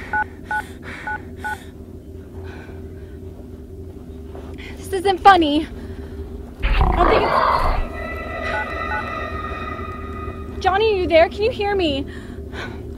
This isn't funny. I don't think it's... Johnny, are you there? Can you hear me?